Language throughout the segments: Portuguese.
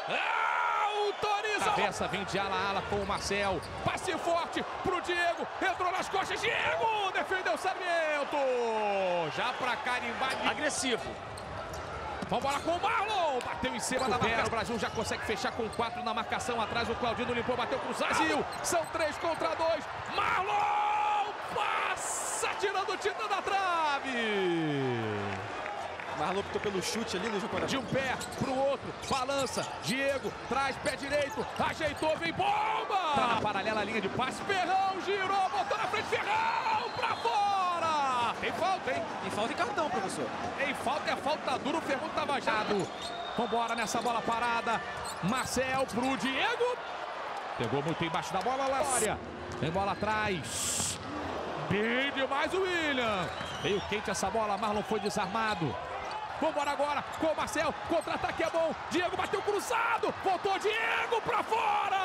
Autoriza! Cabeça vem de ala a ala com o Marcel. Passe forte pro Diego. Entrou nas costas. Diego defendeu o Sarmiento. Já pra carimbar. Agressivo. Vambora com o Marlon. Bateu em cima da marcação. O Brasil já consegue fechar com 4 na marcação. Atrás o Claudino limpou, bateu cruzado. Brasil, são 3 contra 2. Marlon passa tirando tinta da trave. Marlon optou pelo chute ali no jogo. De um pé pro outro, balança, Diego, traz pé direito, ajeitou, vem bomba! Tá na paralela linha de passe, Ferrão girou, botou na frente, Ferrão pra fora! Tem falta, hein? Tem falta e cartão, professor. Tem falta, é falta dura, o Ferrão tá vajado. Vambora nessa bola parada, Marcel pro Diego. Pegou muito embaixo da bola, Lária. Tem bola atrás. Bem demais o William. Veio quente essa bola, Marlon foi desarmado. Vambora agora com o Marcel, contra-ataque é bom, Diego bateu cruzado, voltou Diego pra fora!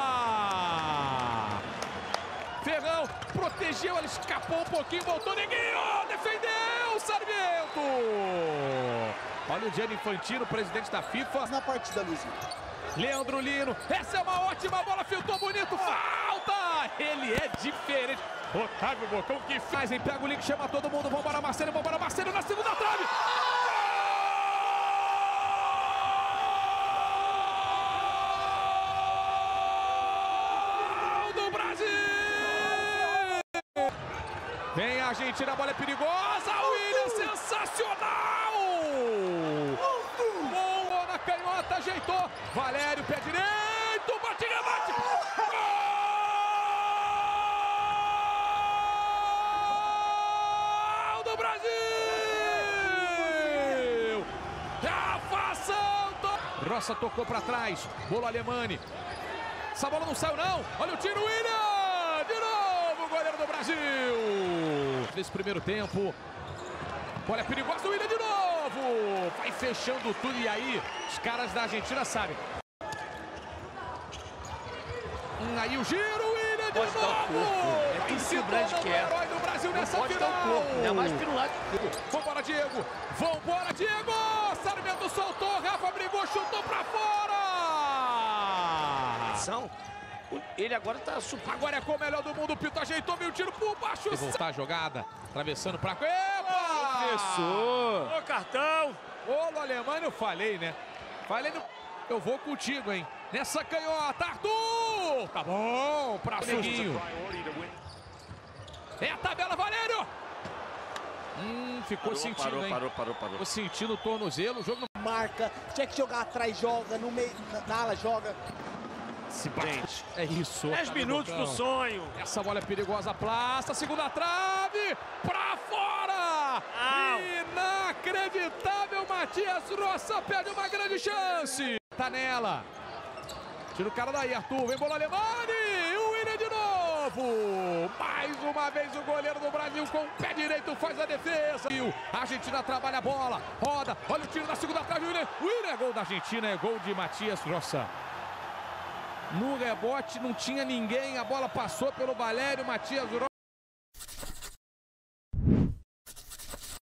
Ferrão protegeu, ele escapou um pouquinho, voltou Neguinho, defendeu Sarmiento! Olha o Gianni Infantino, presidente da FIFA. Na partida, Luizinho. Leandro Lino, essa é uma ótima bola, filtrou bonito, falta! Ele é diferente. Otávio Bocão que faz, hein? Pega o link, chama todo mundo, vambora Marcelo na segunda trave! Vem a Argentina, a bola é perigosa, William, sensacional! Boa na canhota, ajeitou, Valério, pé direito, bate, rebate! Gol do Brasil! É a fação! Roça tocou pra trás, bolo Alemani. Essa bola não saiu não, olha o tiro, William! De novo, goleiro do Brasil! Nesse primeiro tempo, olha, perigoso o William de novo! Vai fechando tudo e aí os caras da Argentina sabem. Aí o giro, William de novo! É tudo que o Brand quer. O herói do Brasil nessa pode final! dar o corpo, ainda mais pelo lado. Vambora, Diego! Vambora, Diego! Sarmiento soltou, Rafa brigou, chutou pra fora! Ele agora tá super. Agora é com o melhor do mundo, o Pito ajeitou, veio o tiro por baixo. Voltar a jogada, atravessando pra... Epa! Professor! Ô, cartão! Ô, Alemão, eu falei, né? Falei no... Eu vou contigo, hein? Nessa canhota, Arthur! Tá bom, pra Neguinho. É a tabela, Valério! Ficou sentindo, hein? Parou. Ficou sentindo o tornozelo, o jogo não... Marca, tinha que jogar atrás, joga, no meio, na ala, joga. Se bate. É isso. 10 minutos do sonho. Essa bola é perigosa, plasta, segunda trave, pra fora! Inacreditável, Matias Roça perde uma grande chance. Tá nela. Tira o cara daí, Arthur, vem bola Alemani, o William de novo. Mais uma vez o goleiro do Brasil com o pé direito faz a defesa. A Argentina trabalha a bola, roda, olha o tiro da segunda trave, William é gol da Argentina, é gol de Matias Roça. No rebote não tinha ninguém, a bola passou pelo Valério, Matias Roça.